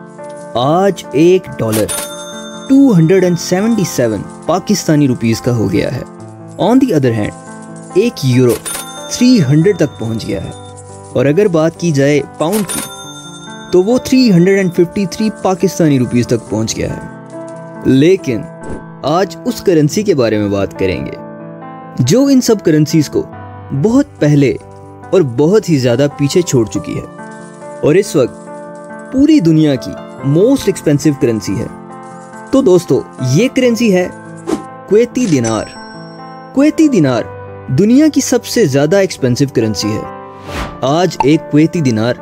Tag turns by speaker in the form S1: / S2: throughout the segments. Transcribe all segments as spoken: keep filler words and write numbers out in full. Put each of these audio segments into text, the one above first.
S1: आज एक डॉलर दो सौ सतहत्तर पाकिस्तानी रुपीस का हो गया है। ऑन दी अदर हैंड एक यूरो तीन सौ तक पहुंच गया है। और अगर बात की जाए पाउंड की तो वो तीन सौ तिरेपन पाकिस्तानी रुपीस तक पहुंच गया है। लेकिन आज उस करेंसी के बारे में बात करेंगे जो इन सब करेंसीज को बहुत पहले और बहुत ही ज़्यादा पीछे छोड़ चुकी है और इस वक्त पूरी दुनिया की मोस्ट एक्सपेंसिव करेंसी है। तो दोस्तों, ये करेंसी है कुवैती दिनार। कुवैती दिनार दुनिया की सबसे ज़्यादा एक्सपेंसिव करेंसी है। आज एक कुवैती दिनार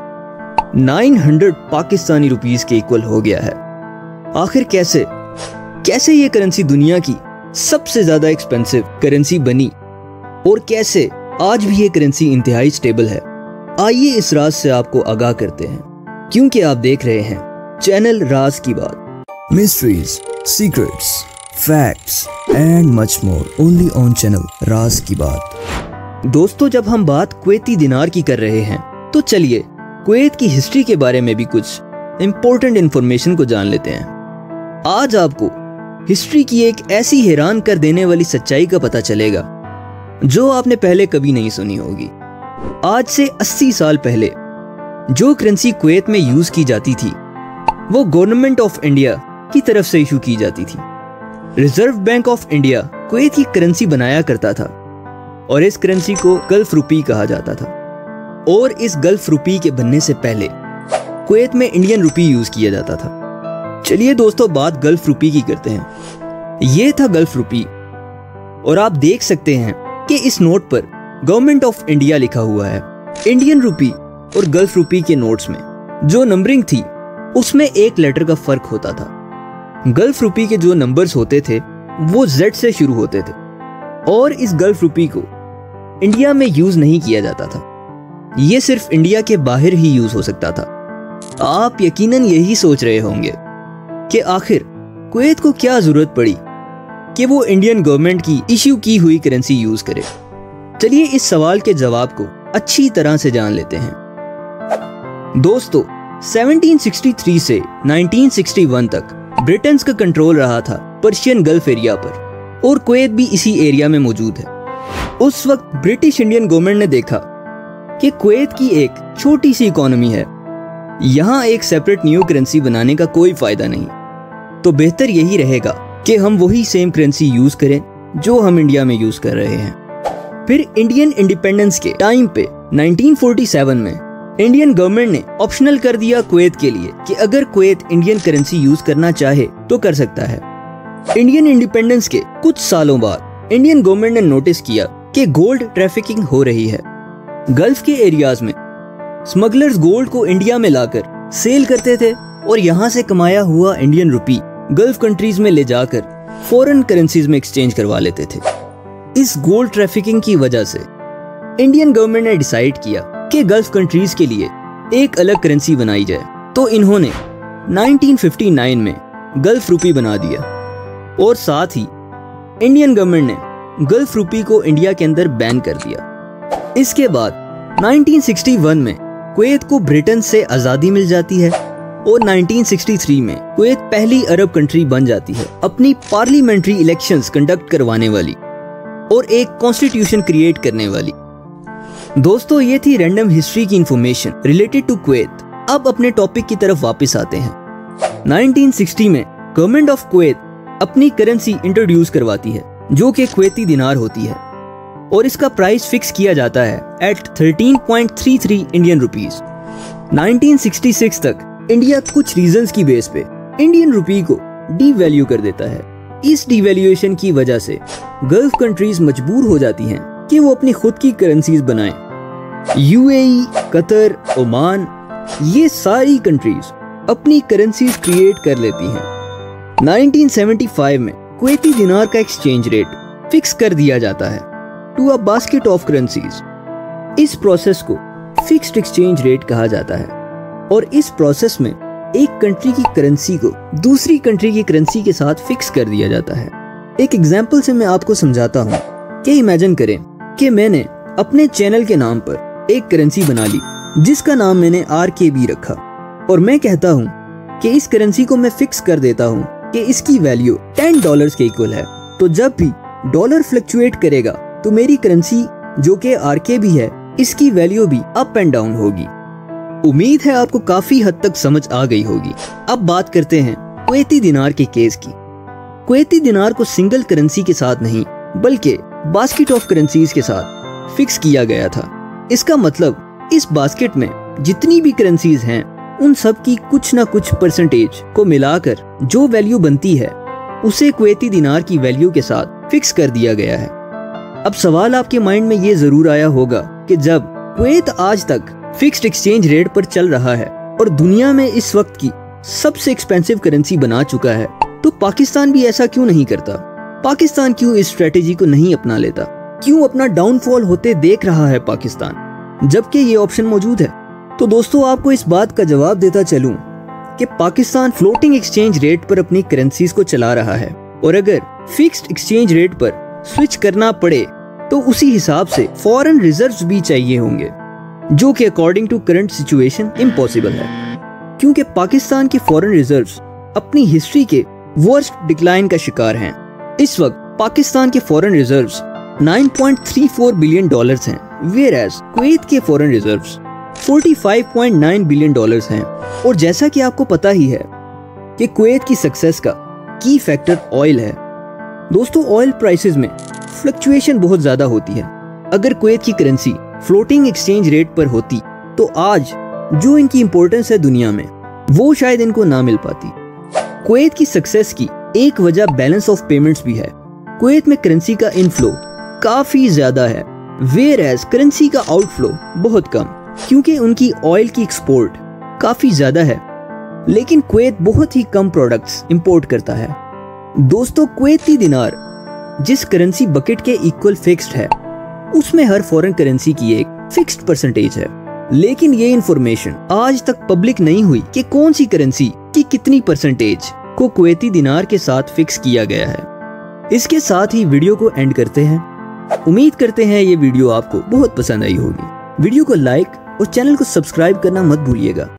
S1: नौ सौ पाकिस्तानी रुपीस के इक्वल हो गया है। आखिर कैसे कैसे ये करेंसी दुनिया की सबसे ज़्यादा एक्सपेंसिव करेंसी बनी और कैसे आज भी ये करेंसी इंतहाई स्टेबल है, आइए इस राज से आपको आगाह करते हैं, क्योंकि आप देख रहे हैं channel Raaz ki Baat.
S2: Mysteries, secrets, facts and much more only on channel Raaz ki Baat.
S1: दोस्तों, जब हम बात कुवैती दिनार की कर रहे हैं तो चलिए कुवैत की हिस्ट्री के बारे में भी कुछ इंपॉर्टेंट इंफॉर्मेशन को जान लेते हैं। आज आपको हिस्ट्री की एक ऐसी हैरान कर देने वाली सच्चाई का पता चलेगा जो आपने पहले कभी नहीं सुनी होगी। आज से अस्सी साल पहले जो करेंसी कुवैत में यूज की जाती थी वो गवर्नमेंट ऑफ इंडिया की तरफ से इशू की जाती थी। Reserve Bank of India Kuwait की करेंसी बनाया करता था और इस करेंसी को गल्फ रुपी कहा जाता था। और इस गल्फ रुपी के बनने से पहले कुवैत में इंडियन रुपी यूज किया जाता था। चलिए दोस्तों, बात गल्फ रुपी की करते हैं। ये था गल्फ रुपी और आप देख सकते हैं कि इस नोट पर गवर्नमेंट ऑफ इंडिया लिखा हुआ है। इंडियन रुपी और गल्फ रुपी के नोट्स में जो नंबरिंग थी उसमें एक लेटर का फर्क होता था। गल्फ रुपी के जो नंबर्स होते थे वो जेड से शुरू होते थे और इस गल्फ रुपी को इंडिया में यूज नहीं किया जाता था। ये सिर्फ इंडिया के बाहर ही यूज हो सकता था। आप यकीनन यही सोच रहे होंगे कि आखिर कुवैत को क्या जरूरत पड़ी कि वो इंडियन गवर्नमेंट की इश्यू की हुई करेंसी यूज करे। चलिए इस सवाल के जवाब को अच्छी तरह से जान लेते हैं। दोस्तों, सत्रह सौ तिरसठ से उन्नीस सौ इकसठ तक ब्रिटेन का कंट्रोल रहा था पर्शियन गल्फ एरिया पर और कुवैत भी इसी एरिया में मौजूद है। उस वक्त ब्रिटिश इंडियन गवर्नमेंट ने देखा कि कुवैत की एक छोटी सी इकोनॉमी है, यहाँ एक सेपरेट न्यू करेंसी बनाने का कोई फायदा नहीं, तो बेहतर यही रहेगा कि हम वही सेम करेंसी यूज करें जो हम इंडिया में यूज कर रहे हैं। फिर इंडियन इंडिपेंडेंस के टाइम पे उन्नीस सौ सैंतालीस में इंडियन गवर्नमेंट ने ऑप्शनल कर दिया कुवैत के लिए कि अगर कुवैत इंडियन करेंसी यूज करना चाहे तो कर सकता है। इंडियन इंडिपेंडेंस के कुछ सालों बाद इंडियन गवर्नमेंट ने नोटिस किया कि गोल्ड ट्रैफिकिंग हो रही है। गल्फ के एरियाज में स्मगलर्स गोल्ड को इंडिया में लाकर सेल करते थे और यहाँ से कमाया हुआ इंडियन रुपी गल्फ कंट्रीज में ले जाकर फॉरेन करेंसीज में एक्सचेंज करवा लेते थे। इस गोल्ड ट्रैफिकिंग की वजह से इंडियन गवर्नमेंट ने डिसाइड किया कि गल्फ कंट्रीज के लिए एक अलग करेंसी बनाई जाए, तो इन्होंने उन्नीस सौ उनसठ में गल्फ रुपी बना दिया और साथ ही इंडियन गवर्नमेंट ने गल्फ रुपी को इंडिया के अंदर बैन कर दिया। इसके बाद उन्नीस सौ इकसठ में कुवैत को ब्रिटेन से आज़ादी मिल जाती है और उन्नीस सौ तिरसठ में कुवैत पहली अरब कंट्री बन जाती है अपनी पार्लियामेंट्री इलेक्शंस कंडक्ट करवाने वाली और एक कॉन्स्टिट्यूशन क्रिएट करने वाली। दोस्तों, ये थी रैंडम हिस्ट्री की इंफॉर्मेशन रिलेटेड टू कुवैत। अब अपने टॉपिक की तरफ वापस आते हैं। उन्नीस सौ साठ में गवर्नमेंट ऑफ कुवैत अपनी करेंसी इंट्रोड्यूस करवाती है जो कि कुवैती दिनार होती है और इसका प्राइस फिक्स किया जाता है एट तेरह पॉइंट तीस तीन इंडियन रुपीस। उन्नीस सौ छियासठ तक इंडिया कुछ रीजंस की बेस पे इंडियन रुपी को डीवैल्यू कर देता है। इस डीवैल्यूएशन की वजह से गल्फ कंट्रीज मजबूर हो जाती हैं कि वो अपनी खुद की करेंसीज बनाएं। यूएई, कतर, ओमान, ये सारी कंट्रीज अपनी करेंसीज क्रिएट कर लेती हैं। उन्नीस सौ पचहत्तर में कुवैती दिनार का एक्सचेंज रेट फिक्स कर दिया जाता है to a basket of currencies. इस प्रोसेस को फिक्स्ड एक्सचेंज रेट कहा जाता है और इस प्रोसेस में एक कंट्री की करेंसी को दूसरी कंट्री की करेंसी के साथ फिक्स कर दिया जाता है। एक एग्जांपल से मैं आपको समझाता हूँ कि इमेजिन करें कि मैंने अपने चैनल के नाम पर एक करेंसी बना ली जिसका नाम मैंने आर के बी रखा और मैं कहता हूँ कि इस करेंसी को मैं फिक्स कर देता हूँ कि इसकी वैल्यू टेन डॉलर्स के इक्वल है, तो जब भी डॉलर फ्लक्चुएट करेगा तो मेरी करेंसी जो कि आरके भी है, इसकी वैल्यू भी अप एंड डाउन होगी। उम्मीद है आपको काफी हद तक समझ आ गई होगी। अब बात करते हैं कुवैती दिनार के केस की। कुवैती दिनार को सिंगल करेंसी के साथ नहीं बल्कि बास्केट ऑफ करेंसीज के साथ फिक्स किया गया था। इसका मतलब इस बास्केट में जितनी भी करेंसीज हैं उन सब की कुछ ना कुछ परसेंटेज को मिलाकर जो वैल्यू बनती है उसे कुवैती दिनार की वैल्यू के साथ फिक्स कर दिया गया है। अब सवाल आपके माइंड में ये जरूर आया होगा कि जब कुवैत आज तक फिक्स्ड एक्सचेंज रेट पर चल रहा है और दुनिया में इस वक्त की सबसे एक्सपेंसिव करेंसी बना चुका है, तो पाकिस्तान भी ऐसा क्यों नहीं करता? पाकिस्तान क्यों इस स्ट्रेटेजी को नहीं अपना लेता? क्यों अपना डाउनफॉल होते देख रहा है पाकिस्तान, जबकि ये ऑप्शन मौजूद है? तो दोस्तों, आपको इस बात का जवाब देता चलूं कि पाकिस्तान फ्लोटिंग एक्सचेंज रेट पर अपनी करेंसीज को चला रहा है और अगर फिक्स्ड एक्सचेंज रेट पर स्विच करना पड़े तो उसी हिसाब से फॉरेन रिजर्व्स भी चाहिए होंगे, जो कि according to current situation impossible है, क्योंकि पाकिस्तान के फॉरेन रिजर्व्स अपनी हिस्ट्री के वर्स्ट डिक्लाइन का शिकार हैं। इस वक्त पाकिस्तान के foreign reserves nine point three four billion dollars हैं, वेयरएज कुवैत के foreign reserves forty five point nine billion dollars हैं। और जैसा कि आपको पता ही है कि कुवैत की सक्सेस का की फैक्टर ऑयल है। दोस्तों, ऑयल प्राइसेस में फ्लक्चुएशन बहुत ज्यादा होती है। अगर कुवैत की करेंसी फ्लोटिंग एक्सचेंज रेट पर होती तो आज जो इनकी इंपॉर्टेंस है दुनिया में, वो शायद इनको ना मिल पाती। कुवैत की सक्सेस की एक वजह बैलेंस ऑफ पेमेंट्स भी है। कुवैत में करेंसी का इनफ्लो काफी ज्यादा है, वेयरएज करेंसी का आउटफ्लो बहुत कम, क्योंकि उनकी ऑयल की एक्सपोर्ट काफी ज्यादा है, लेकिन कुवैत बहुत ही कम प्रोडक्ट्स इंपोर्ट करता है। दोस्तों, कुवैती दिनार जिस करेंसी बकेट के इक्वल फिक्स्ड है, उसमें हर फॉरेन करेंसी की एक फिक्स्ड परसेंटेज है, लेकिन ये इंफॉर्मेशन आज तक पब्लिक नहीं हुई कि कौन सी करेंसी की कितनी परसेंटेज को कुवैती दिनार के साथ फिक्स किया गया है। इसके साथ ही वीडियो को एंड करते हैं। उम्मीद करते हैं ये वीडियो आपको बहुत पसंद आई होगी। वीडियो को लाइक और चैनल को सब्सक्राइब करना मत भूलिएगा।